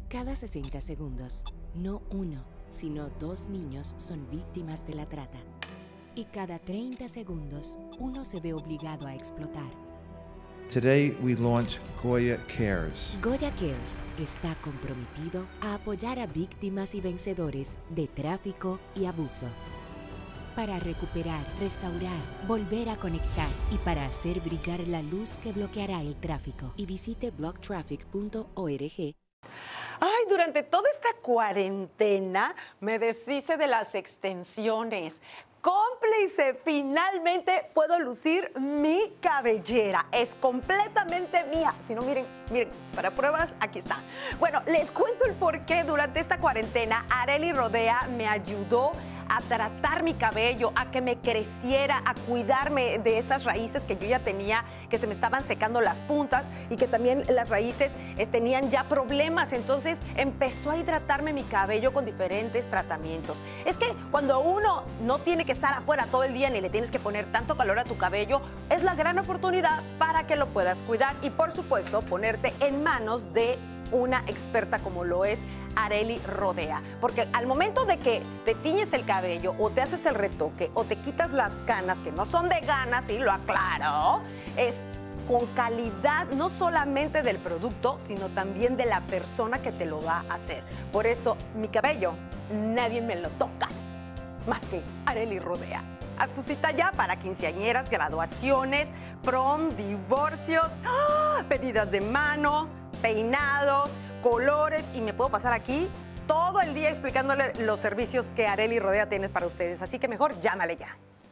Cada 60 segundos, no uno, sino dos niños son víctimas de la trata. Y cada 30 segundos, uno se ve obligado a explotar. Today we launch Goya Cares. Goya Cares está comprometido a apoyar a víctimas y vencedores de tráfico y abuso. Para recuperar, restaurar, volver a conectar y para hacer brillar la luz que bloqueará el tráfico. Y visite blocktraffic.org. Ay, durante toda esta cuarentena me deshice de las extensiones. Cómplice, finalmente puedo lucir mi cabellera. Es completamente mía. Si no, miren, para pruebas, aquí está. Bueno, les cuento el por qué durante esta cuarentena Arely Rodea me ayudó a tratar mi cabello, a que me creciera, a cuidarme de esas raíces que yo ya tenía, que se me estaban secando las puntas y que también las raíces tenían ya problemas. Entonces empezó a hidratarme mi cabello con diferentes tratamientos. Es que cuando uno no tiene que estar afuera todo el día ni le tienes que poner tanto calor a tu cabello, es la gran oportunidad para que lo puedas cuidar y, por supuesto, ponerte en manos de una experta como lo es Arely Rodea, porque al momento de que te tiñes el cabello o te haces el retoque o te quitas las canas, que no son de ganas, y lo aclaro, es con calidad no solamente del producto, sino también de la persona que te lo va a hacer. Por eso mi cabello nadie me lo toca más que Arely Rodea. Haz tu cita ya para quinceañeras, graduaciones, prom, divorcios, pedidas de mano, peinados, colores, y me puedo pasar aquí todo el día explicándole los servicios que Arely Rodea tiene para ustedes. Así que mejor llámale ya.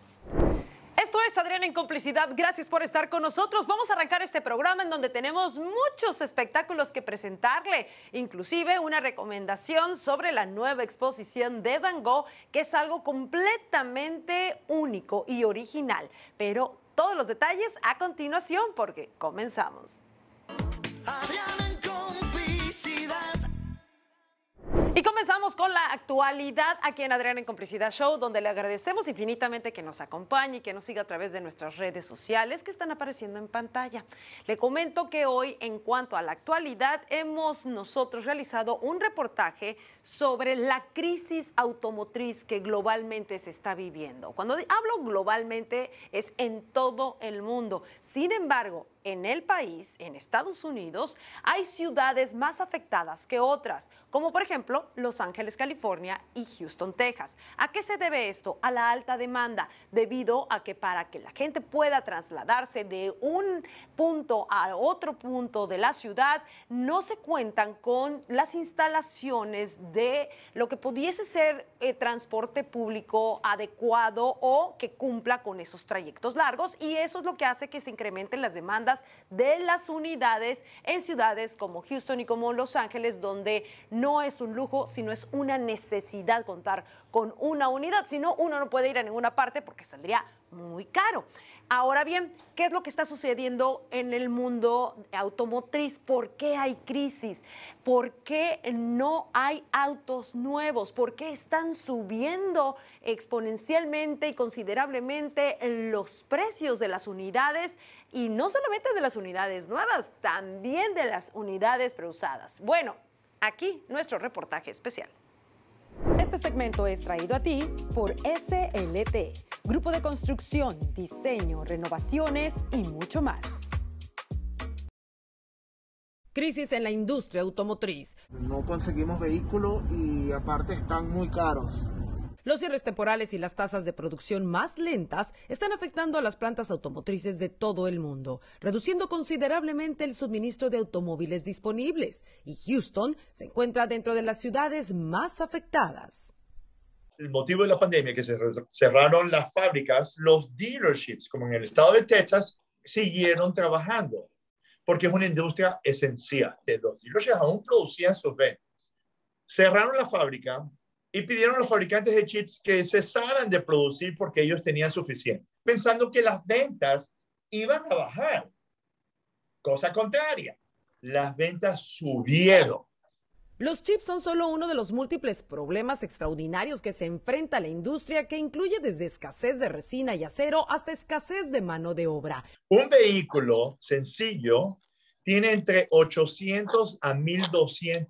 Esto es Adriana en Complicidad. Gracias por estar con nosotros. Vamos a arrancar este programa en donde tenemos muchos espectáculos que presentarle, inclusive una recomendación sobre la nueva exposición de Van Gogh, que es algo completamente único y original. Pero todos los detalles a continuación, porque comenzamos. Adriana en Complicidad. Y comenzamos con la actualidad aquí en Adriana en Complicidad Show, donde le agradecemos infinitamente que nos acompañe y que nos siga a través de nuestras redes sociales que están apareciendo en pantalla. Le comento que hoy, en cuanto a la actualidad, hemos nosotros realizado un reportaje sobre la crisis automotriz que globalmente se está viviendo. Cuando hablo globalmente es en todo el mundo. Sin embargo, en el país, en Estados Unidos, hay ciudades más afectadas que otras, como por ejemplo Los Ángeles, California y Houston, Texas. ¿A qué se debe esto? A la alta demanda, debido a que para que la gente pueda trasladarse de un punto a otro punto de la ciudad, no se cuentan con las instalaciones de lo que pudiese ser transporte público adecuado o que cumpla con esos trayectos largos, y eso es lo que hace que se incrementen las demandas de las unidades en ciudades como Houston y como Los Ángeles, donde no es un lujo, sino es una necesidad contar con una unidad. Si no, uno no puede ir a ninguna parte porque saldría muy caro. Ahora bien, ¿qué es lo que está sucediendo en el mundo automotriz? ¿Por qué hay crisis? ¿Por qué no hay autos nuevos? ¿Por qué están subiendo exponencialmente y considerablemente los precios de las unidades? Y no solamente de las unidades nuevas, también de las unidades preusadas. Bueno, aquí nuestro reportaje especial. Este segmento es traído a ti por SLT, Grupo de Construcción, Diseño, Renovaciones y mucho más. Crisis en la industria automotriz. No conseguimos vehículos y aparte están muy caros. Los cierres temporales y las tasas de producción más lentas están afectando a las plantas automotrices de todo el mundo, reduciendo considerablemente el suministro de automóviles disponibles. Y Houston se encuentra dentro de las ciudades más afectadas. El motivo de la pandemia, que se cerraron las fábricas, los dealerships, como en el estado de Texas, siguieron trabajando, porque es una industria esencial. Los dealerships aún producían sus ventas. Cerraron la fábrica y pidieron a los fabricantes de chips que cesaran de producir porque ellos tenían suficiente, pensando que las ventas iban a bajar. Cosa contraria, las ventas subieron. Los chips son solo uno de los múltiples problemas extraordinarios que se enfrenta la industria, que incluye desde escasez de resina y acero hasta escasez de mano de obra. Un vehículo sencillo tiene entre 800 a 1,200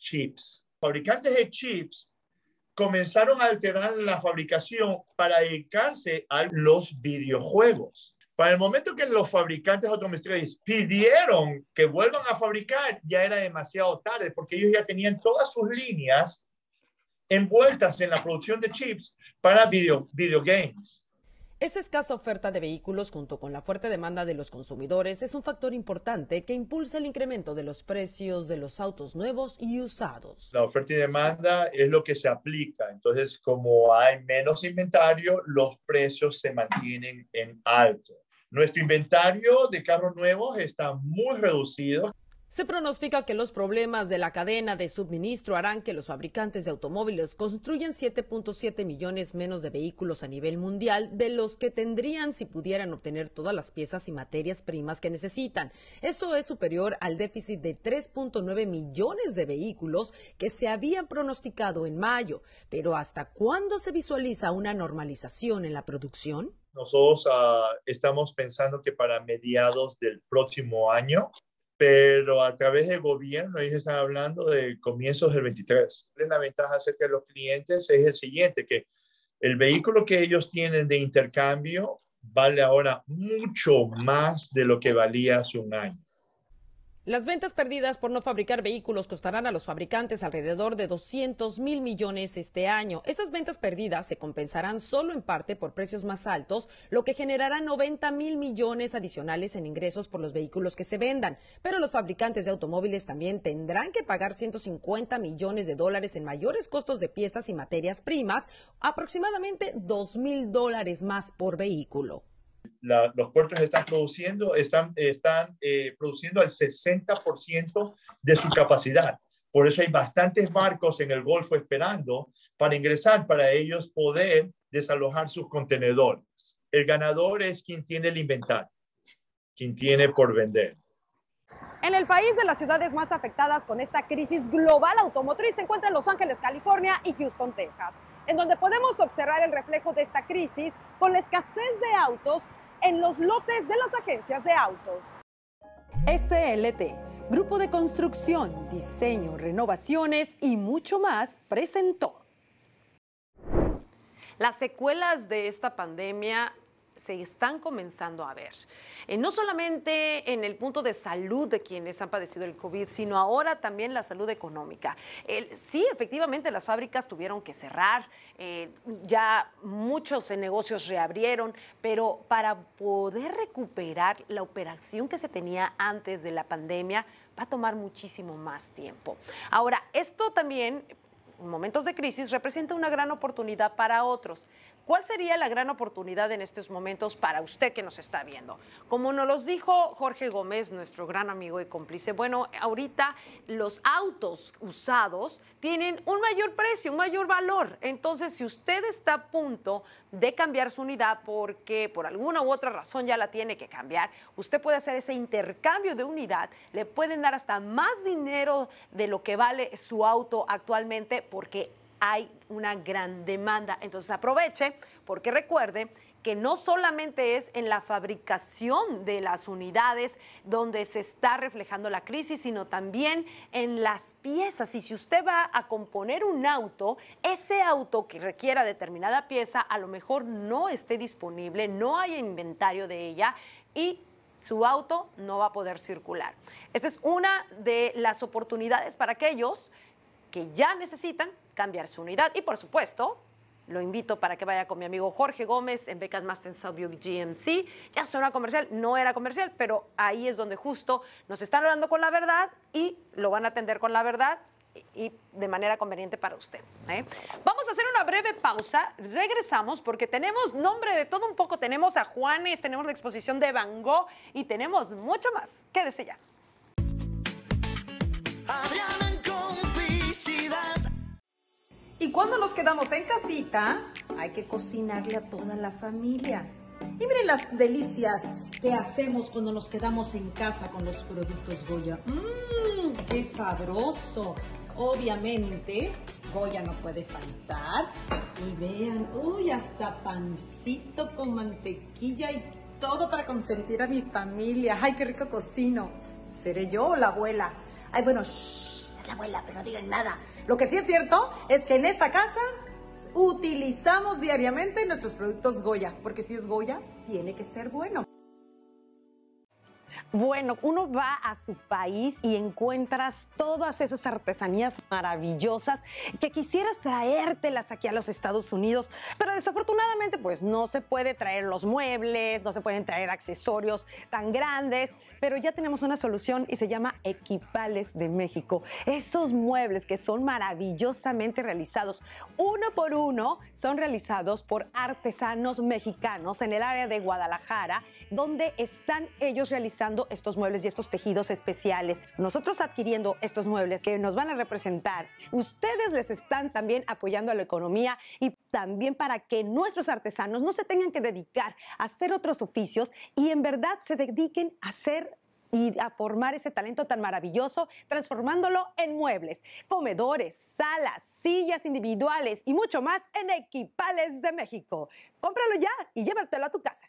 chips. Fabricantes de chips comenzaron a alterar la fabricación para dedicarse a los videojuegos. Para el momento que los fabricantes automotrices pidieron que vuelvan a fabricar, ya era demasiado tarde, porque ellos ya tenían todas sus líneas envueltas en la producción de chips para videogames. Esa escasa oferta de vehículos junto con la fuerte demanda de los consumidores es un factor importante que impulsa el incremento de los precios de los autos nuevos y usados. La oferta y demanda es lo que se aplica. Entonces, como hay menos inventario, los precios se mantienen en alto. Nuestro inventario de carros nuevos está muy reducido. Se pronostica que los problemas de la cadena de suministro harán que los fabricantes de automóviles construyan 7.7 millones menos de vehículos a nivel mundial de los que tendrían si pudieran obtener todas las piezas y materias primas que necesitan. Eso es superior al déficit de 3.9 millones de vehículos que se habían pronosticado en mayo. Pero ¿hasta cuándo se visualiza una normalización en la producción? Nosotros estamos pensando que para mediados del próximo año, pero a través del gobierno ellos están hablando de comienzos del 23. La ventaja acerca de los clientes es el siguiente, que el vehículo que ellos tienen de intercambio vale ahora mucho más de lo que valía hace un año. Las ventas perdidas por no fabricar vehículos costarán a los fabricantes alrededor de 200,000 millones este año. Esas ventas perdidas se compensarán solo en parte por precios más altos, lo que generará 90,000 millones adicionales en ingresos por los vehículos que se vendan. Pero los fabricantes de automóviles también tendrán que pagar 150 millones de dólares en mayores costos de piezas y materias primas, aproximadamente $2,000 más por vehículo. Los puertos están produciendo al 60% de su capacidad. Por eso hay bastantes barcos en el Golfo esperando para ingresar, para ellos poder desalojar sus contenedores. El ganador es quien tiene el inventario, quien tiene por vender. En el país de las ciudades más afectadas con esta crisis global automotriz se encuentran Los Ángeles, California y Houston, Texas, en donde podemos observar el reflejo de esta crisis con la escasez de autos en los lotes de las agencias de autos. SLT, Grupo de Construcción, Diseño, Renovaciones y mucho más, presentó. Las secuelas de esta pandemia se están comenzando a ver, no solamente en el punto de salud de quienes han padecido el COVID, sino ahora también la salud económica. Sí, efectivamente, las fábricas tuvieron que cerrar, ya muchos negocios reabrieron, pero para poder recuperar la operación que se tenía antes de la pandemia, va a tomar muchísimo más tiempo. Ahora, esto también, en momentos de crisis, representa una gran oportunidad para otros. ¿Cuál sería la gran oportunidad en estos momentos para usted que nos está viendo? Como nos los dijo Jorge Gómez, nuestro gran amigo y cómplice, bueno, ahorita los autos usados tienen un mayor precio, un mayor valor. Entonces, si usted está a punto de cambiar su unidad porque por alguna u otra razón ya la tiene que cambiar, usted puede hacer ese intercambio de unidad, le pueden dar hasta más dinero de lo que vale su auto actualmente porque hay una gran demanda. Entonces aproveche, porque recuerde que no solamente es en la fabricación de las unidades donde se está reflejando la crisis, sino también en las piezas. Y si usted va a componer un auto, ese auto que requiera determinada pieza a lo mejor no esté disponible, no hay inventario de ella y su auto no va a poder circular. Esta es una de las oportunidades para aquellos que ya necesitan cambiar su unidad. Y por supuesto, lo invito para que vaya con mi amigo Jorge Gómez en Becas Master Buick GMC. Ya suena comercial, no era comercial, pero ahí es donde justo nos están hablando con la verdad y lo van a atender con la verdad y de manera conveniente para usted. Vamos a hacer una breve pausa, regresamos porque tenemos nombre de todo un poco, tenemos a Juanes, tenemos la exposición de Van Gogh y tenemos mucho más. Quédese ya. Y cuando nos quedamos en casita, hay que cocinarle a toda la familia. Y miren las delicias que hacemos cuando nos quedamos en casa con los productos Goya. ¡Qué sabroso! Obviamente, Goya no puede faltar. Y vean, ¡uy! Hasta pancito con mantequilla y todo para consentir a mi familia. ¡Ay, qué rico cocino! ¿Seré yo o la abuela? Ay, bueno, shh. la abuela, pero no digan nada. Lo que sí es cierto es que en esta casa utilizamos diariamente nuestros productos Goya, porque si es Goya, tiene que ser bueno. Bueno, uno va a su país y encuentras todas esas artesanías maravillosas que quisieras traértelas aquí a los Estados Unidos, pero desafortunadamente pues no se puede traer los muebles, no se pueden traer accesorios tan grandes, pero ya tenemos una solución y se llama Equipales de México. Esos muebles que son maravillosamente realizados, uno por uno, son realizados por artesanos mexicanos en el área de Guadalajara, donde están ellos realizando estos muebles y estos tejidos especiales. Nosotros adquiriendo estos muebles que nos van a representar, ustedes les están también apoyando a la economía y también para que nuestros artesanos no se tengan que dedicar a hacer otros oficios y en verdad se dediquen a hacer y a formar ese talento tan maravilloso, transformándolo en muebles, comedores, salas, sillas individuales y mucho más en Equipales de México. Cómpralo ya y llévatelo a tu casa.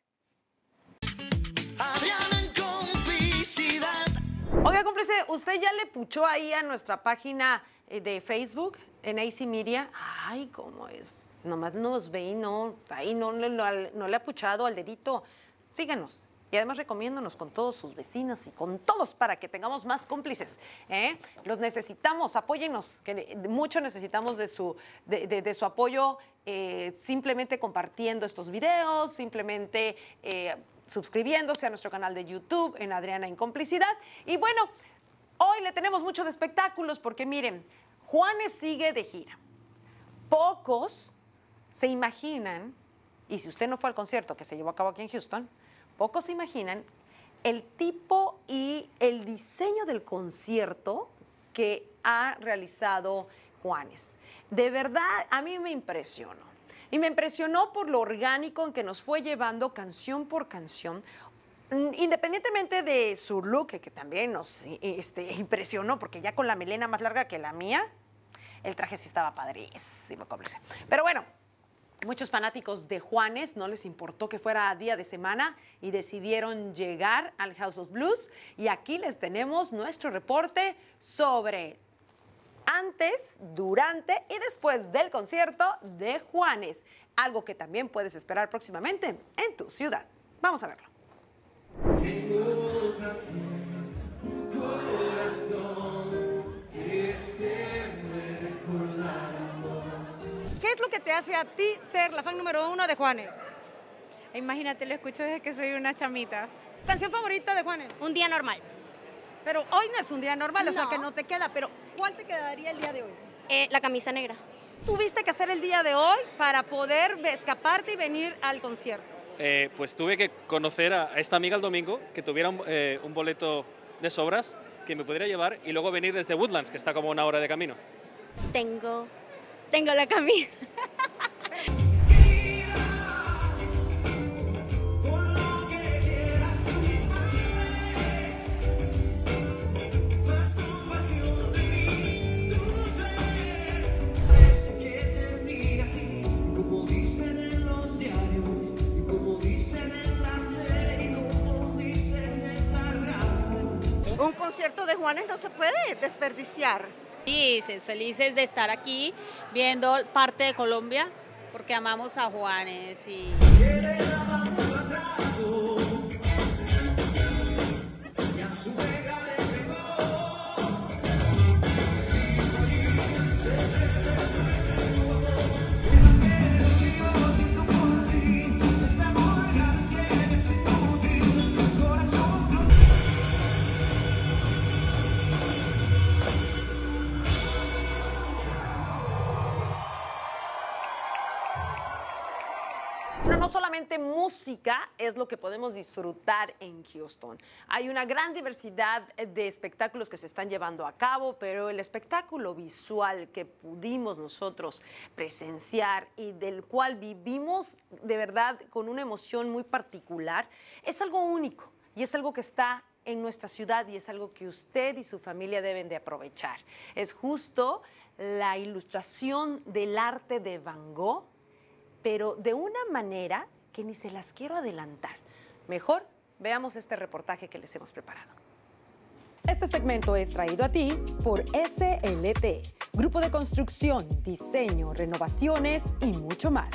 Adriana en complicidad. Oiga, cómplice, ¿usted ya le puchó ahí a nuestra página de Facebook, en AC Media? Ay, ¿cómo es? Nomás nos ve y no, ahí no le ha puchado al dedito. Síganos. Y además recomiéndonos con todos sus vecinos y con todos para que tengamos más cómplices. Los necesitamos, apóyennos, que mucho necesitamos de su apoyo, simplemente compartiendo estos videos, simplemente suscribiéndose a nuestro canal de YouTube en Adriana en Complicidad. Y bueno, hoy le tenemos mucho de espectáculos porque miren, Juanes sigue de gira. Pocos se imaginan, y si usted no fue al concierto que se llevó a cabo aquí en Houston, pocos se imaginan el tipo y el diseño del concierto que ha realizado Juanes. De verdad, a mí me impresionó. Y me impresionó por lo orgánico en que nos fue llevando canción por canción, independientemente de su look, que también nos impresionó, porque ya con la melena más larga que la mía, el traje sí estaba padrísimo, cómplice. Pero bueno, muchos fanáticos de Juanes no les importó que fuera día de semana y decidieron llegar al House of Blues. Y aquí les tenemos nuestro reporte sobre antes, durante y después del concierto de Juanes. Algo que también puedes esperar próximamente en tu ciudad. Vamos a verlo. ¿Qué es lo que te hace a ti ser la fan número 1 de Juanes? Imagínate, lo escucho desde que soy una chamita. ¿Canción favorita de Juanes? Un día normal. Pero hoy no es un día normal, o sea No. que no te queda. Pero ¿cuál te quedaría el día de hoy? La camisa negra. ¿Tuviste que hacer el día de hoy para poder escaparte y venir al concierto? Pues tuve que conocer a esta amiga el domingo, que tuviera un boleto de sobras, que me pudiera llevar y luego venir desde Woodlands, que está como una hora de camino. Tengo la camisa. Un concierto de Juanes no se puede desperdiciar. Felices de estar aquí viendo parte de Colombia porque amamos a Juanes y Pero no solamente música es lo que podemos disfrutar en Houston. Hay una gran diversidad de espectáculos que se están llevando a cabo, pero el espectáculo visual que pudimos nosotros presenciar y del cual vivimos de verdad con una emoción muy particular, es algo único y es algo que está en nuestra ciudad y es algo que usted y su familia deben de aprovechar. Es justo la ilustración del arte de Van Gogh, pero de una manera que ni se las quiero adelantar. Mejor veamos este reportaje que les hemos preparado. Este segmento es traído a ti por SLT, Grupo de Construcción, Diseño, Renovaciones y mucho más.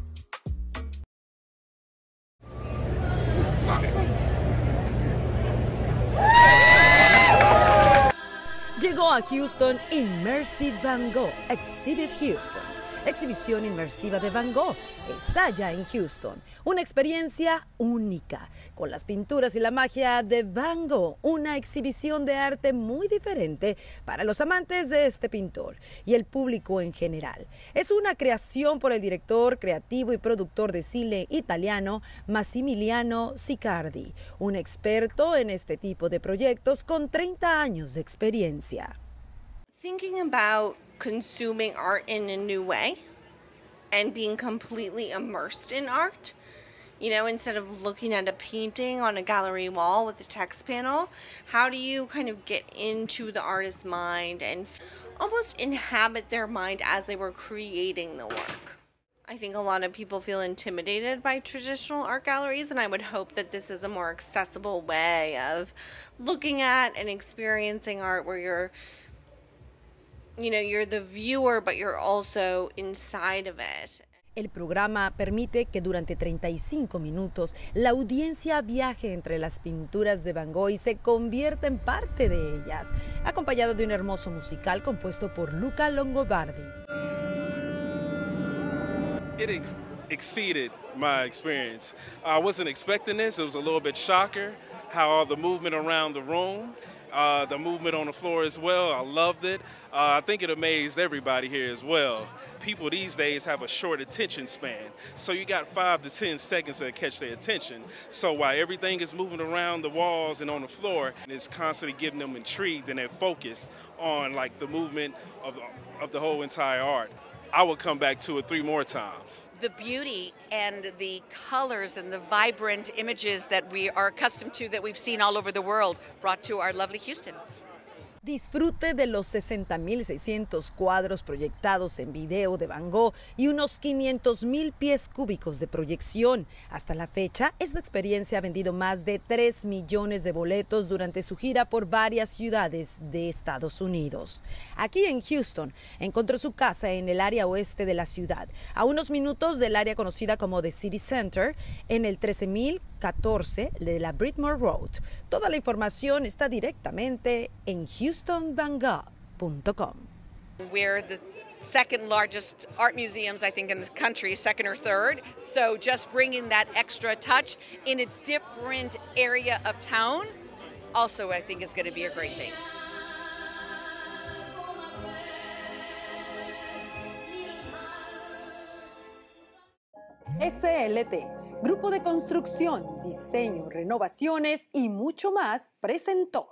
Llegó a Houston Immersive Van Gogh Exhibit Houston. Exhibición inmersiva de Van Gogh está ya en Houston. Una experiencia única, con las pinturas y la magia de Van Gogh. Una exhibición de arte muy diferente para los amantes de este pintor y el público en general. Es una creación por el director creativo y productor de cine italiano Massimiliano Siccardi, un experto en este tipo de proyectos con 30 años de experiencia. Thinking about consuming art in a new way and being completely immersed in art. You know, instead of looking at a painting on a gallery wall with a text panel, how do you kind of get into the artist's mind and almost inhabit their mind as they were creating the work? I think a lot of people feel intimidated by traditional art galleries, and I would hope that this is a more accessible way of looking at and experiencing art where you're the viewer, but you're also inside of it. El programa permite que durante 35 minutos la audiencia viaje entre las pinturas de Van Gogh y se convierta en parte de ellas, acompañado de un hermoso musical compuesto por Luca Longobardi. It exceeded my experience. I wasn't expecting this. It was a little bit shocker how all the movement around the room, the movement on the floor as well. I loved it. I think it amazed everybody here as well. People these days have a short attention span, so you got 5 to 10 seconds to catch their attention. So while everything is moving around the walls and on the floor, it's constantly getting them intrigued and they're focused on like the movement of the whole entire art. I would come back to it 3 more times. The beauty and the colors and the vibrant images that we are accustomed to, that we've seen all over the world, brought to our lovely Houston. Disfrute de los 60.600 cuadros proyectados en video de Van Gogh y unos 500.000 pies cúbicos de proyección. Hasta la fecha, esta experiencia ha vendido más de 3 millones de boletos durante su gira por varias ciudades de Estados Unidos. Aquí en Houston, encontró su casa en el área oeste de la ciudad, a unos minutos del área conocida como The City Center, en el 13,014 de la Bridmore Road. Toda la información está directamente en HoustonVanGogh.com. We're the second largest art museums, I think, in the country, second or third. So just bringing that extra touch in a different area of town also, I think, is going to be a great thing. SLT, Grupo de Construcción, Diseño, Renovaciones y mucho más, presentó.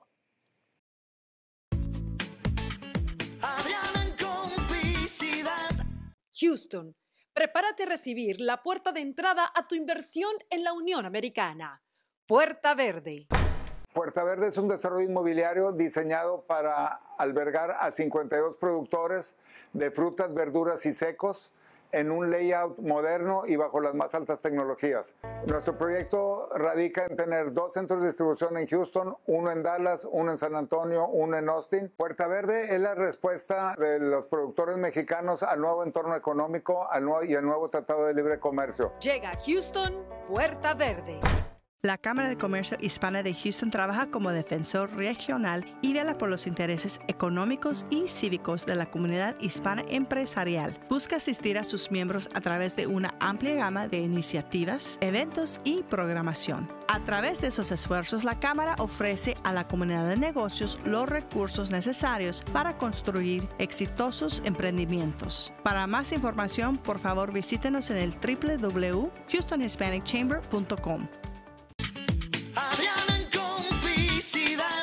Houston, prepárate a recibir la puerta de entrada a tu inversión en la Unión Americana. Puerta Verde. Puerta Verde es un desarrollo inmobiliario diseñado para albergar a 52 productores de frutas, verduras y secos en un layout moderno y bajo las más altas tecnologías. Nuestro proyecto radica en tener 2 centros de distribución en Houston, uno en Dallas, uno en San Antonio, uno en Austin. Puerta Verde es la respuesta de los productores mexicanos al nuevo entorno económico y al nuevo Tratado de Libre Comercio. Llega a Houston, Puerta Verde. La Cámara de Comercio Hispana de Houston trabaja como defensor regional y vela por los intereses económicos y cívicos de la comunidad hispana empresarial. Busca asistir a sus miembros a través de una amplia gama de iniciativas, eventos y programación. A través de esos esfuerzos, la Cámara ofrece a la comunidad de negocios los recursos necesarios para construir exitosos emprendimientos. Para más información, por favor, visítenos en el www.houstonhispanicchamber.com. Adriana en complicidad.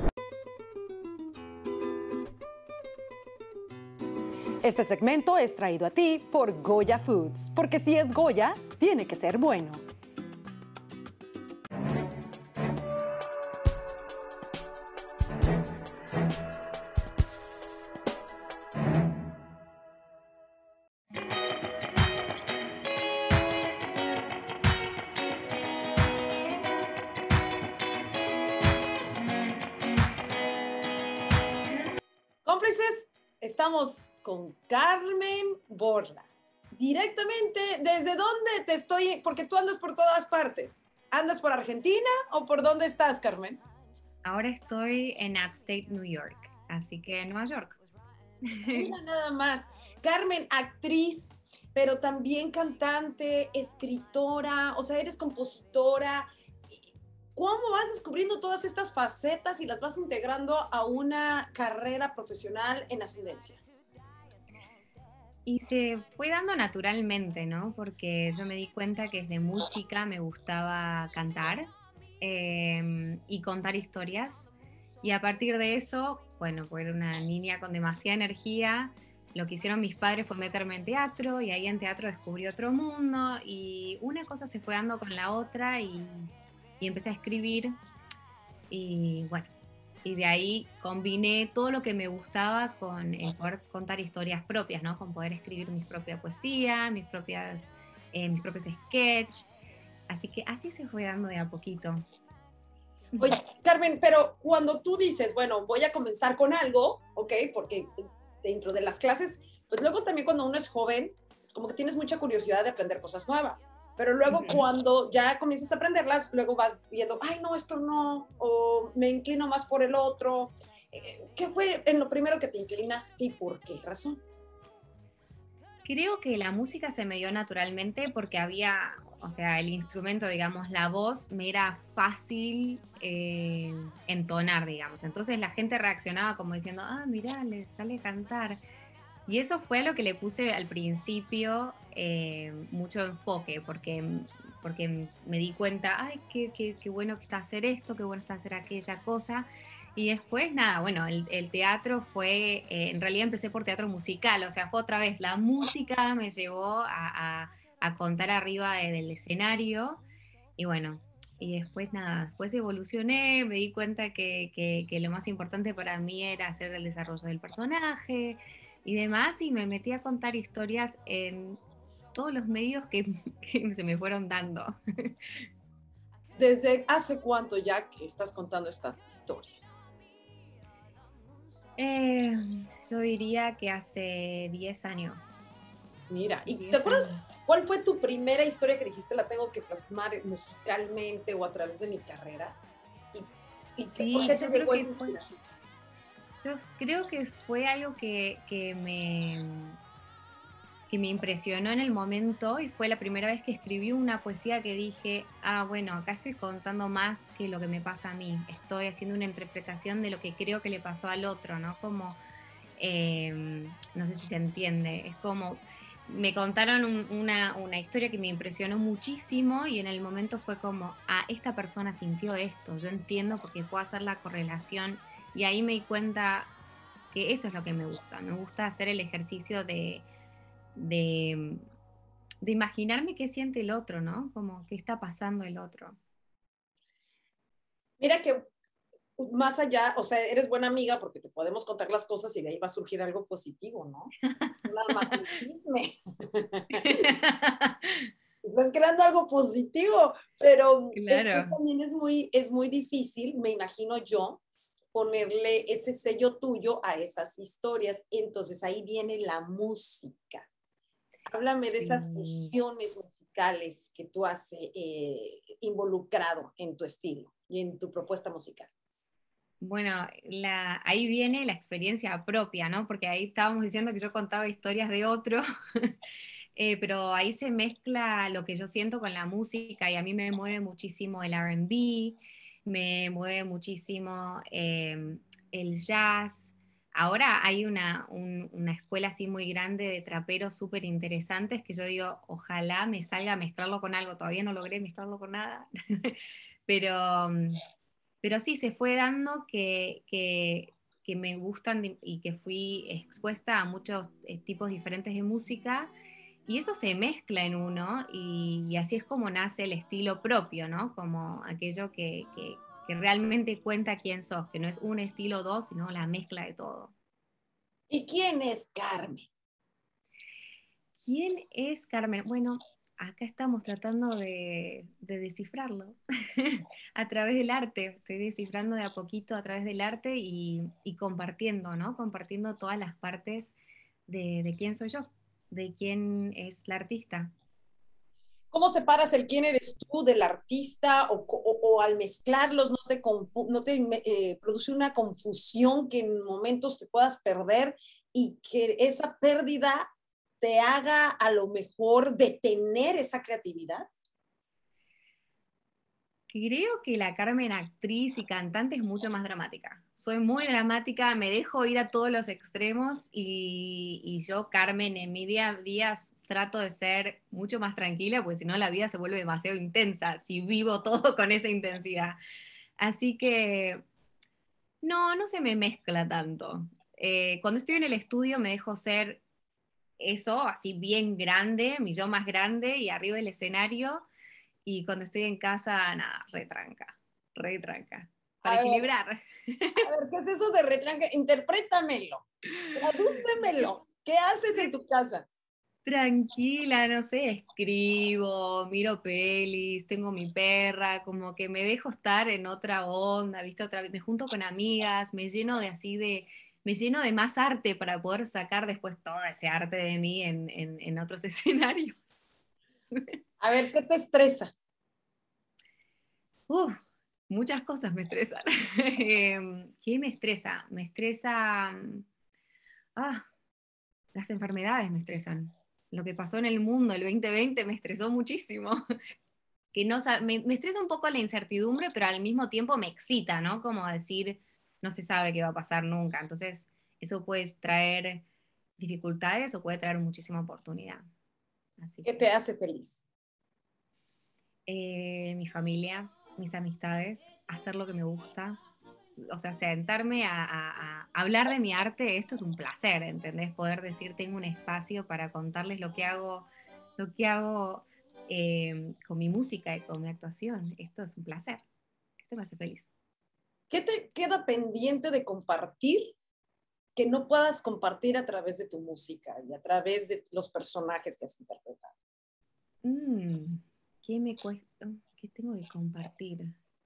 Este segmento es traído a ti por Goya Foods, porque si es Goya, tiene que ser bueno. Cómplices, estamos con Carmen Borla. Directamente, ¿desde dónde te estoy? Porque tú andas por todas partes. ¿Andas por Argentina o por dónde estás, Carmen? Ahora estoy en Upstate New York, así que en Nueva York. Mira nada más. Carmen, actriz, pero también cantante, escritora, o sea, eres compositora. ¿Cómo vas descubriendo todas estas facetas y las vas integrando a una carrera profesional en ascendencia? Y se fue dando naturalmente, ¿no? Porque yo me di cuenta que desde muy chica me gustaba cantar y contar historias. Y a partir de eso, bueno, pues era una niña con demasiada energía. Lo que hicieron mis padres fue meterme en teatro y ahí en teatro descubrí otro mundo y una cosa se fue dando con la otra y empecé a escribir y bueno, y de ahí combiné todo lo que me gustaba con el poder contar historias propias, ¿no? Con poder escribir mi propia poesía, mis propios sketches, así que así se fue dando de a poquito. Oye, Carmen, pero cuando tú dices, bueno, voy a comenzar con algo, ¿ok? Porque dentro de las clases, pues luego también cuando uno es joven, como que tienes mucha curiosidad de aprender cosas nuevas. Pero luego cuando ya comienzas a aprenderlas, luego vas viendo, ay, no, esto no, o me inclino más por el otro. ¿Qué fue en lo primero que te inclinaste y por qué razón? Creo que la música se me dio naturalmente porque había, o sea, el instrumento, digamos, la voz, me era fácil entonar, digamos. Entonces la gente reaccionaba como diciendo, ah, mirá, le sale a cantar. Y eso fue lo que le puse al principio mucho enfoque, porque me di cuenta, ay, qué bueno que está hacer esto, qué bueno está hacer aquella cosa. Y después, nada, bueno, el teatro fue, en realidad empecé por teatro musical, o sea, fue otra vez, la música me llevó a contar arriba del escenario, y bueno, y después nada, después evolucioné, me di cuenta que lo más importante para mí era hacer el desarrollo del personaje, y demás, y me metí a contar historias en todos los medios que se me fueron dando. ¿Desde hace cuánto ya que estás contando estas historias? Yo diría que hace 10 años. Mira, ¿y te acuerdas cuál fue tu primera historia que dijiste la tengo que plasmar musicalmente o a través de mi carrera? Sí, ¿por qué te llegó esa inspiración? Yo creo que fue algo que me impresionó en el momento y fue la primera vez que escribí una poesía que dije, ah, bueno, acá estoy contando más que lo que me pasa a mí, estoy haciendo una interpretación de lo que creo que le pasó al otro, ¿no? Como, no sé si se entiende, es como, me contaron una historia que me impresionó muchísimo y en el momento fue como, ah, esta persona sintió esto, yo entiendo porque puedo hacer la correlación. Y ahí me di cuenta que eso es lo que me gusta hacer el ejercicio de imaginarme qué siente el otro, ¿no? Como qué está pasando el otro. Mira que más allá, o sea, eres buena amiga porque te podemos contar las cosas y de ahí va a surgir algo positivo, ¿no? Nada más que el chisme. Estás creando algo positivo, pero claro. También es muy difícil, me imagino yo, ponerle ese sello tuyo a esas historias. Entonces ahí viene la música. Háblame de esas fusiones musicales que tú has involucrado en tu estilo y en tu propuesta musical. Bueno, ahí viene la experiencia propia, ¿no? Porque ahí estábamos diciendo que yo contaba historias de otro, pero ahí se mezcla lo que yo siento con la música y a mí me mueve muchísimo el R&B, me mueve muchísimo el jazz. Ahora hay una escuela así muy grande de traperos súper interesantes que yo digo, ojalá me salga a mezclarlo con algo. Todavía no logré mezclarlo con nada, pero sí, se fue dando que me gustan y que fui expuesta a muchos tipos diferentes de música y eso se mezcla en uno y así es como nace el estilo propio, ¿no? Como aquello que realmente cuenta quién sos, que no es un estilo o dos, sino la mezcla de todo. ¿Y quién es Carmen? ¿Quién es Carmen? Bueno, acá estamos tratando de descifrarlo a través del arte. Estoy descifrando de a poquito a través del arte y compartiendo, ¿no? Compartiendo todas las partes de quién soy yo, de quién es la artista. ¿Cómo separas el quién eres tú del artista o al mezclarlos no te produce una confusión que en momentos te puedas perder y que esa pérdida te haga a lo mejor detener esa creatividad? Creo que la Carmen actriz y cantante es mucho más dramática. Soy muy dramática, me dejo ir a todos los extremos y yo, Carmen, en mi día a día trato de ser mucho más tranquila, porque si no la vida se vuelve demasiado intensa, si vivo todo con esa intensidad. Así que no se me mezcla tanto. Cuando estoy en el estudio me dejo ser eso, así bien grande, mi yo más grande y arriba del escenario. Y cuando estoy en casa, nada, retranca. Para equilibrar. A ver, ¿qué es eso de retranca? Interprétamelo, tradúcemelo. ¿Qué haces en tu casa? Tranquila, no sé, escribo, miro pelis, tengo mi perra, como que me dejo estar en otra onda, ¿viste? Me junto con amigas, me lleno de más arte para poder sacar después todo ese arte de mí en otros escenarios. A ver, ¿qué te estresa? Muchas cosas me estresan. ¿Qué me estresa? Me estresa... las enfermedades me estresan. Lo que pasó en el mundo el 2020 me estresó muchísimo. Que me estresa un poco la incertidumbre, pero al mismo tiempo me excita, ¿no? Como decir, no se sabe qué va a pasar nunca. Entonces, eso puede traer dificultades o puede traer muchísima oportunidad. ¿Qué te hace feliz? Mi familia, mis amistades, hacer lo que me gusta. O sea, sentarme a hablar de mi arte, esto es un placer, ¿entendés? Poder decir, tengo un espacio para contarles lo que hago con mi música y con mi actuación. Esto es un placer. Esto me hace feliz. ¿Qué te queda pendiente de compartir que no puedas compartir a través de tu música y a través de los personajes que has interpretado? ¿Qué me cuesta? ¿Qué tengo que compartir?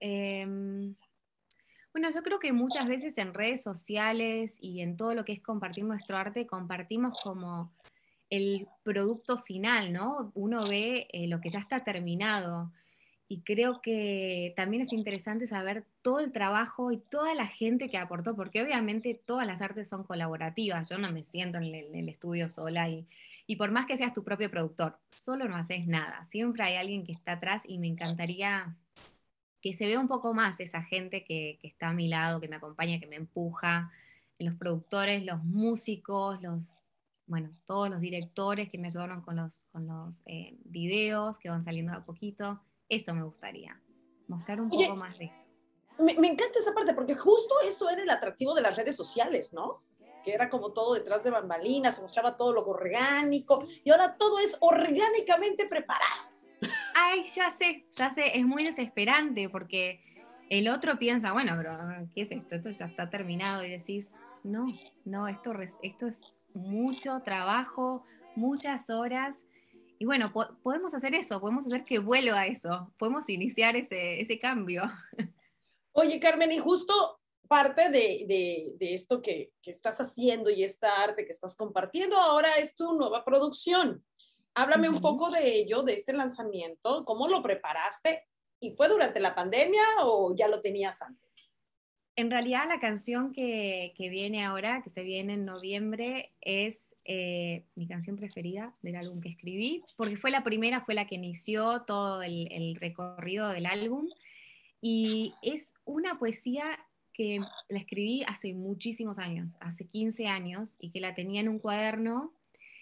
Bueno, yo creo que muchas veces en redes sociales y en todo lo que es compartir nuestro arte, compartimos como el producto final, ¿no? Uno ve lo que ya está terminado. Y creo que también es interesante saber todo el trabajo y toda la gente que aportó, porque obviamente todas las artes son colaborativas. Yo no me siento en el estudio sola y por más que seas tu propio productor, solo no haces nada. Siempre hay alguien que está atrás y me encantaría que se vea un poco más esa gente que está a mi lado, que me acompaña, que me empuja, los productores, los músicos, todos los directores que me ayudaron con los videos que van saliendo de a poquito. Eso me gustaría, mostrar un poco más de eso. Me encanta esa parte, porque justo eso era el atractivo de las redes sociales, ¿no? Que era como todo detrás de bambalinas, se mostraba todo lo orgánico, y ahora todo es orgánicamente preparado. Ay, ya sé, es muy desesperante porque el otro piensa, bueno, pero ¿qué es esto? Esto ya está terminado y decís, no, esto es mucho trabajo, muchas horas y bueno, podemos hacer eso, podemos hacer que vuelva eso, podemos iniciar ese cambio. Oye, Carmen, y justo parte de esto que estás haciendo y esta arte que estás compartiendo ahora es tu nueva producción. Háblame un poco de ello, de este lanzamiento, ¿cómo lo preparaste? ¿Y fue durante la pandemia o ya lo tenías antes? En realidad la canción que viene ahora, que se viene en noviembre, es mi canción preferida del álbum que escribí, porque fue la primera, fue la que inició todo el recorrido del álbum, y es una poesía que la escribí hace muchísimos años, hace 15 años, y que la tenía en un cuaderno.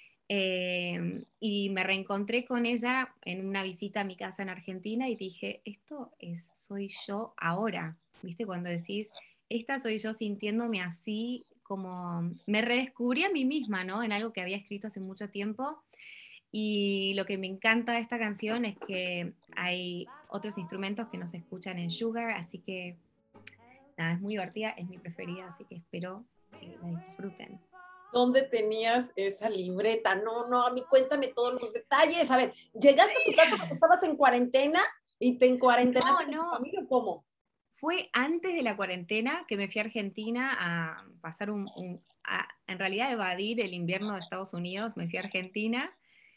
Y me reencontré con ella en una visita a mi casa en Argentina y dije, soy yo ahora, ¿viste? Cuando decís, esta soy yo sintiéndome así, como me redescubrí a mí misma, ¿no? En algo que había escrito hace mucho tiempo. Y lo que me encanta de esta canción es que hay otros instrumentos que no se escuchan en Sugar, así que nada, es muy divertida, es mi preferida, así que espero que la disfruten. ¿Dónde tenías esa libreta? No, a mí cuéntame todos los detalles. A ver, ¿llegaste a tu casa cuando estabas en cuarentena y te encuarentenaste con tu familia o cómo? Fue antes de la cuarentena que me fui a Argentina a pasar en realidad evadir el invierno de Estados Unidos. Me fui a Argentina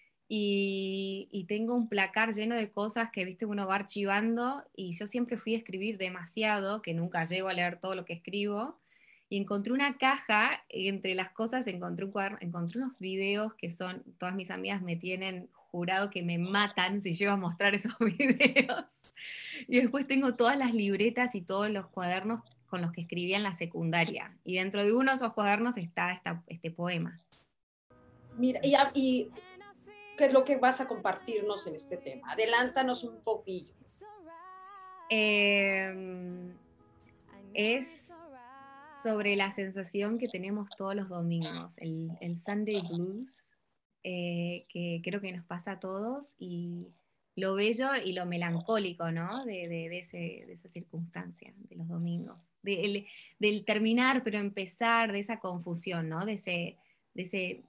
y tengo un placar lleno de cosas que, viste, uno va archivando, y yo siempre fui a escribir demasiado, que nunca llego a leer todo lo que escribo, y encontré una caja, y entre las cosas encontré un cuaderno, encontré unos videos que son, todas mis amigas me tienen jurado que me matan si llego a mostrar esos videos. Y después tengo todas las libretas y todos los cuadernos con los que escribía en la secundaria. Y dentro de uno de esos cuadernos está este poema. Mira, y ¿qué es lo que vas a compartirnos en este tema? Adelántanos un poquillo. Es sobre la sensación que tenemos todos los domingos, el Sunday Blues, que creo que nos pasa a todos, y lo bello y lo melancólico, ¿no? de esa circunstancia, de los domingos. Del terminar, pero empezar, de esa confusión, ¿no? De ese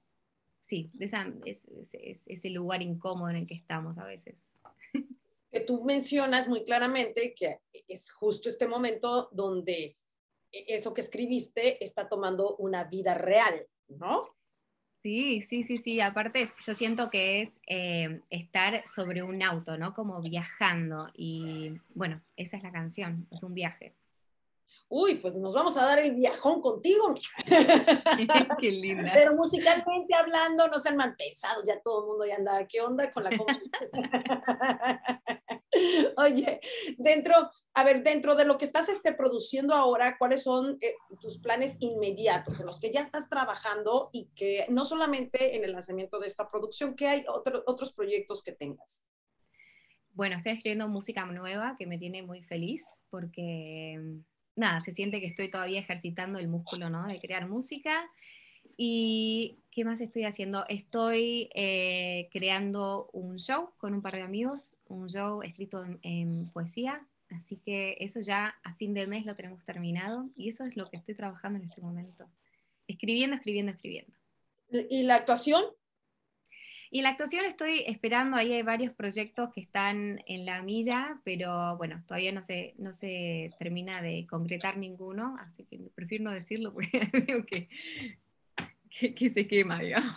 lugar incómodo en el que estamos a veces. Que tú mencionas muy claramente que es justo este momento donde eso que escribiste está tomando una vida real, ¿no? Sí. Aparte, yo siento que es estar sobre un auto, ¿no? Como viajando. Y bueno, esa es la canción, es un viaje. Uy, pues nos vamos a dar el viajón contigo, mija. Qué linda. Pero musicalmente hablando, no sean mal pensados, ya todo el mundo ya anda, ¿qué onda con la Oye, dentro de lo que estás produciendo ahora, ¿cuáles son tus planes inmediatos en los que ya estás trabajando, y que no solamente en el lanzamiento de esta producción, que hay otros proyectos que tengas? Bueno, estoy escribiendo música nueva que me tiene muy feliz porque, nada, se siente que estoy todavía ejercitando el músculo, ¿no? De crear música. ¿Y qué más estoy haciendo? Estoy creando un show con un par de amigos, un show escrito en poesía, así que eso ya a fin de mes lo tenemos terminado, y eso es lo que estoy trabajando en este momento. Escribiendo. ¿Y la actuación? Y la actuación estoy esperando, ahí hay varios proyectos que están en la mira, pero bueno, todavía no se termina de concretar ninguno, así que prefiero no decirlo porque digo que se quema, digamos.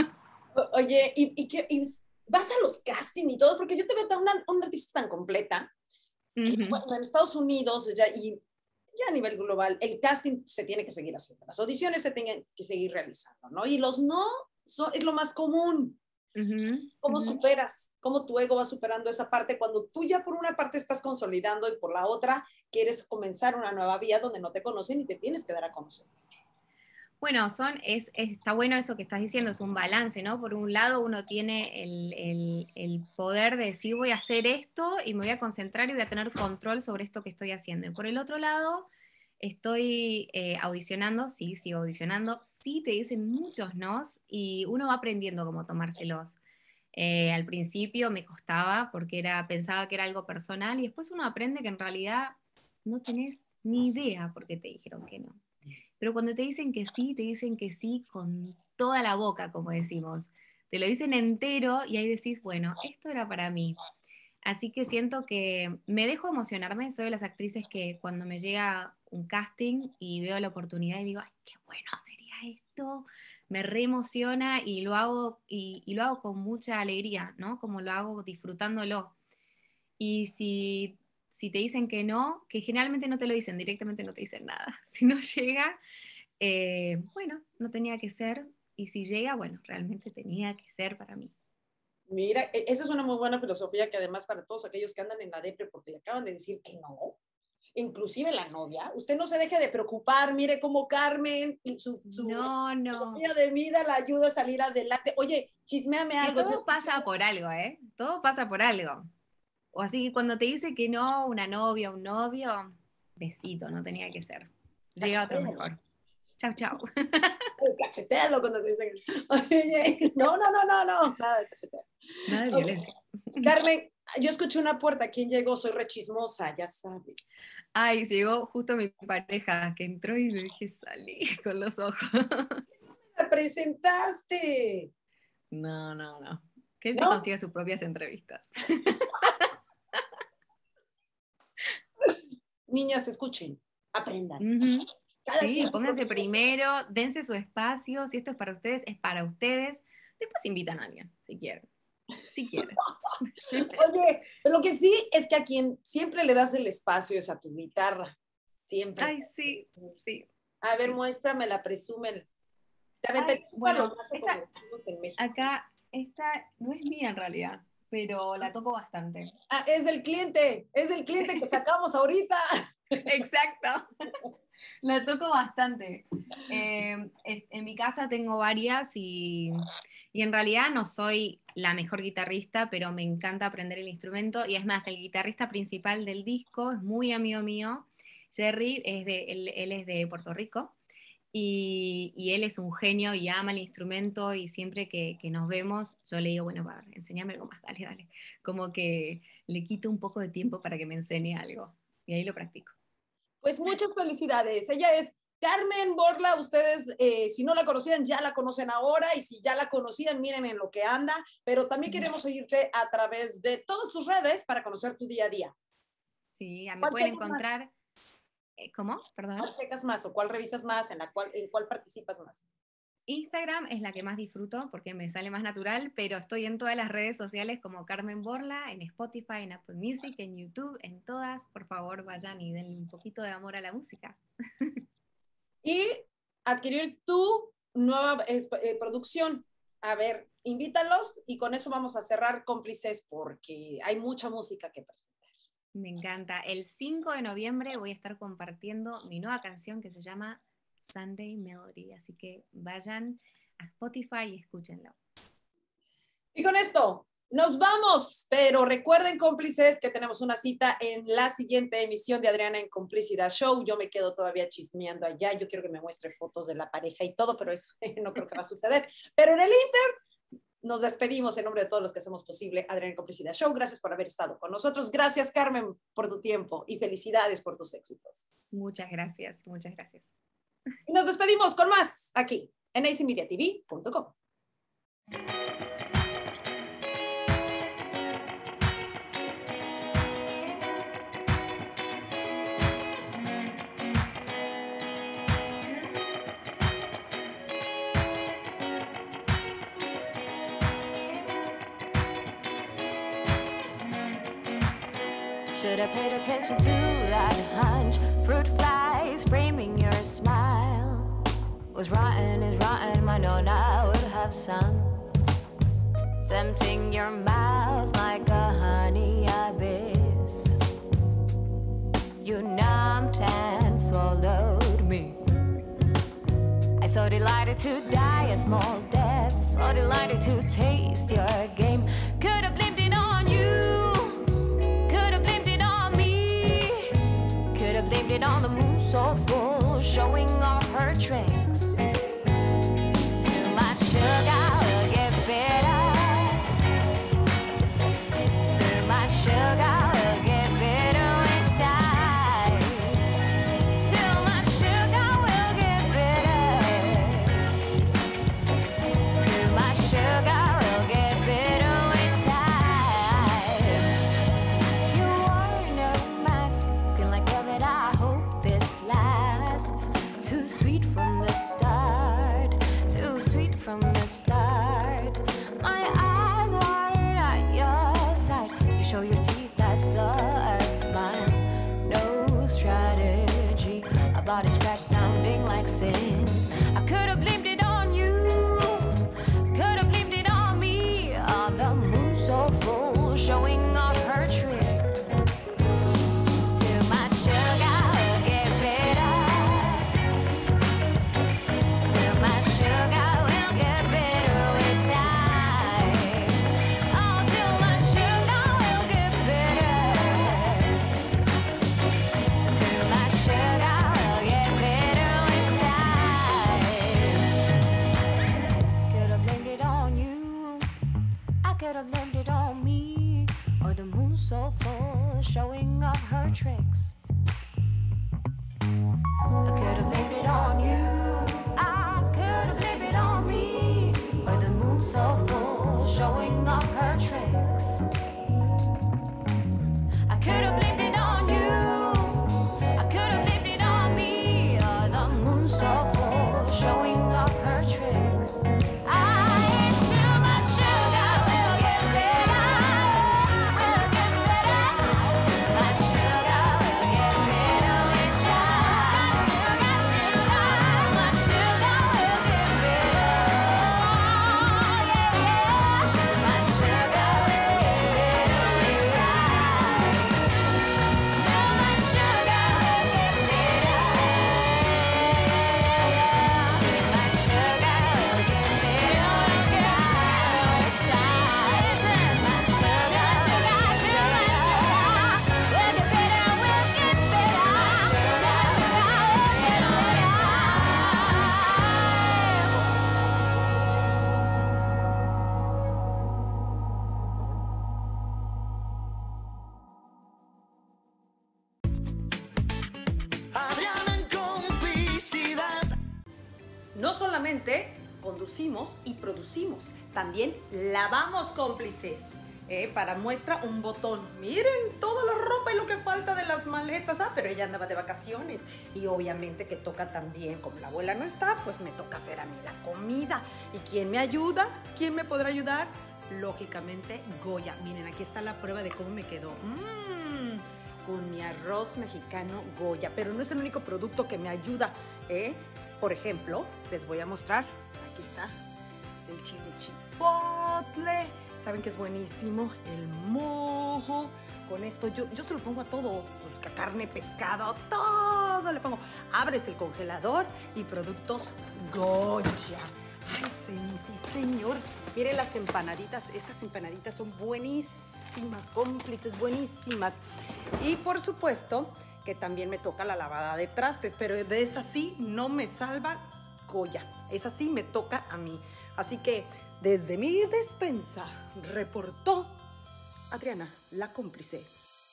Oye, ¿y vas a los castings y todo? Porque yo te veo una artista tan completa, que, bueno, en Estados Unidos ya a nivel global, el casting se tiene que seguir haciendo, las audiciones se tienen que seguir realizando, ¿no? Y los no es lo más común. ¿Cómo superas? ¿Cómo tu ego va superando esa parte cuando tú ya por una parte estás consolidando y por la otra quieres comenzar una nueva vía donde no te conocen y te tienes que dar a conocer? Bueno, está bueno eso que estás diciendo, es un balance, ¿no? Por un lado uno tiene el poder de decir voy a hacer esto y me voy a concentrar y voy a tener control sobre esto que estoy haciendo. Y por el otro lado, estoy audicionando, sí, sigo audicionando, sí te dicen muchos nos y uno va aprendiendo cómo tomárselos. Al principio me costaba porque pensaba que era algo personal, y después uno aprende que en realidad no tenés ni idea por qué te dijeron que no. Pero cuando te dicen que sí con toda la boca, como decimos. Te lo dicen entero y ahí decís, bueno, esto era para mí. Así que siento que me dejo emocionarme. Soy de las actrices que cuando me llega un casting y veo la oportunidad y digo, ay, qué bueno sería esto, me reemociona y lo hago con mucha alegría, ¿no? Como lo hago disfrutándolo. Y si te dicen que no, que generalmente no te lo dicen, directamente no te dicen nada. Si no llega, bueno, no tenía que ser, y si llega, bueno, realmente tenía que ser para mí. Mira, esa es una muy buena filosofía que además para todos aquellos que andan en la depre porque le acaban de decir que no, inclusive la novia, usted no se deje de preocupar, mire cómo Carmen, su filosofía de vida la ayuda a salir adelante. Oye, chisméame algo. Todo pasa por algo, ¿eh? Todo pasa por algo. O así que cuando te dice que no, una novia, un novio, besito, no tenía que ser. Llega otro mejor. Chau, chau. Cachetealo cuando te dicen. Oye, no, nada de cachetear. Nada de violencia. Carmen, yo escuché una puerta. ¿Quién llegó? Soy rechismosa, ya sabes. Ay, llegó justo mi pareja que entró y le dije, salí con los ojos. la presentaste. No. Que él ¿No? se consiga sus propias entrevistas. Niñas, escuchen, aprendan. Cada Sí, quien su pónganse propio primero, dense su espacio. Si esto es para ustedes, es para ustedes. Después invitan a alguien, si quieren. Si quieren. Oye, pero lo que sí es que a quien siempre le das el espacio es a tu guitarra. Siempre. Ay, sí. A ver, muéstramela, presúmela. Bueno, acá, esta no es mía en realidad, pero la toco bastante. Ah, es del cliente que sacamos ahorita. Exacto. La toco bastante. En mi casa tengo varias y en realidad no soy la mejor guitarrista, pero me encanta aprender el instrumento. Y es más, el guitarrista principal del disco es muy amigo mío. Jerry, él es de Puerto Rico. Y él es un genio y ama el instrumento, y siempre que nos vemos yo le digo, bueno, enséñame algo más, dale. Como que le quito un poco de tiempo para que me enseñe algo y ahí lo practico. Pues muchas felicidades. Ella es Carmen Borla. Ustedes, si no la conocían, ya la conocen ahora, y si ya la conocían, miren en lo que anda. Pero también queremos seguirte a través de todas tus redes para conocer tu día a día. Sí, me pueden encontrar... ¿Cómo? Perdón. ¿Cuál checas más o cuál revisas más? ¿En cuál participas más? Instagram es la que más disfruto porque me sale más natural, pero estoy en todas las redes sociales como Carmen Borla, en Spotify, en Apple Music, en YouTube, en todas. Por favor, vayan y denle un poquito de amor a la música. Y adquirir tu nueva producción. A ver, invítalos y con eso vamos a cerrar Cómplices porque hay mucha música que presentar. Me encanta. El 5 de noviembre voy a estar compartiendo mi nueva canción que se llama Sunday Melody, así que vayan a Spotify y escúchenlo. Y con esto nos vamos, pero recuerden, cómplices, que tenemos una cita en la siguiente emisión de Adriana en Complicidad Show. Yo me quedo todavía chismeando allá, yo quiero que me muestre fotos de la pareja y todo, pero eso no creo que va a suceder. Pero en el Inter nos despedimos en nombre de todos los que hacemos posible Adriana en Complicidad Show. Gracias por haber estado con nosotros. Gracias, Carmen, por tu tiempo y felicidades por tus éxitos. Muchas gracias, muchas gracias. Y nos despedimos con más aquí en acmediatv.com. Should have paid attention to that hunch. Fruit flies framing your smile. Was rotten is rotten, my nonna would have sung. Tempting your mouth like a honey abyss. You numbed and swallowed me. I so delighted to die a small death. So delighted to taste your game. Could have blamed it on you. Blamed it on the moon so full, showing off her tricks. Too much sugar will get bitter. Too much sugar will get bitter with time. Too much sugar will get bitter. Too much sugar will get bitter with time. You wore no mask, skin like velvet. I hope this lasts. Too sweet from the start. Too sweet from the start. My eyes watered at your side. You show your teeth, I saw a smile. No strategy. A body scratch sounding like sin. I could have blamed it on you. Could have blamed it on me. On the moon so full, showing off her tricks. Too much sugar will get bitter. Too much sugar will get bitter with time. Oh, too much sugar will get bitter. Too much sugar will get bitter with time. Could have blamed it on you. I could have blamed it on me. Or the moon so full, showing off her tricks. I could have blamed it on you. I could have blamed it on no solamente conducimos y producimos, también lavamos, cómplices. Para muestra un botón. Miren toda la ropa y lo que falta de las maletas. Pero ella andaba de vacaciones. Y obviamente que toca también, como la abuela no está, pues me toca hacer a mí la comida. ¿Y quién me ayuda? ¿Quién me podrá ayudar? Lógicamente, Goya. Miren, aquí está la prueba de cómo me quedó. Con mi arroz mexicano Goya. Pero no es el único producto que me ayuda. Por ejemplo, les voy a mostrar. Aquí está el chile chipotle. ¿Saben que es buenísimo? El mojo. Con esto yo se lo pongo a todo. Pues, carne, pescado, todo le pongo. Abres el congelador y productos Goya. Ay, sí, señor. Miren las empanaditas. Estas empanaditas son buenísimas, cómplices, buenísimas. Y por supuesto que también me toca la lavada de trastes, pero de esa sí no me salva Goya. Esa sí me toca a mí. Así que desde mi despensa reportó Adriana, la cómplice.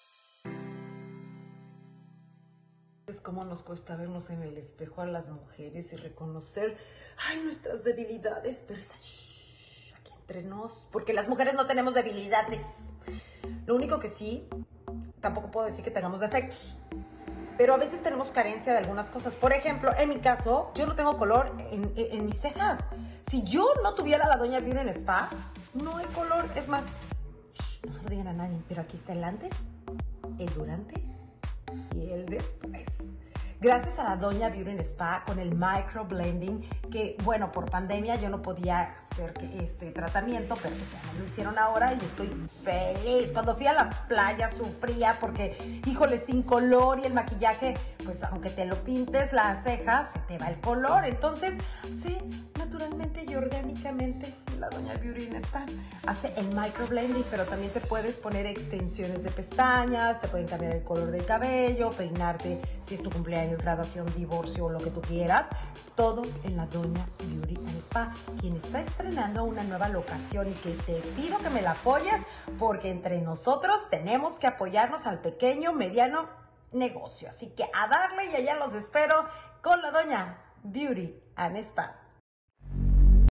Es como nos cuesta vernos en el espejo a las mujeres y reconocer, nuestras debilidades, pero es aquí entre nos, porque las mujeres no tenemos debilidades. Lo único que sí, tampoco puedo decir que tengamos defectos, pero a veces tenemos carencia de algunas cosas. Por ejemplo, en mi caso, yo no tengo color en mis cejas. Si yo no tuviera la Doña Beauty en Spa, no hay color. Es más, no se lo digan a nadie, pero aquí está el antes, el durante y el después. Gracias a la Doña Beauty en Spa con el microblending, que bueno, por pandemia yo no podía hacer este tratamiento, pero pues ya me lo hicieron ahora y estoy feliz. Cuando fui a la playa sufría porque, híjole, sin color y el maquillaje, pues aunque te lo pintes las cejas, se te va el color. Entonces, sí, naturalmente y orgánicamente la Doña Beauty en Spa hace el microblending, pero también te puedes poner extensiones de pestañas, te pueden cambiar el color del cabello, peinarte si es tu cumpleaños, graduación, divorcio o lo que tú quieras, todo en la Doña Beauty and Spa, quien está estrenando una nueva locación y que te pido que me la apoyes porque entre nosotros tenemos que apoyarnos al pequeño, mediano negocio. Así que a darle y allá los espero con la Doña Beauty and Spa.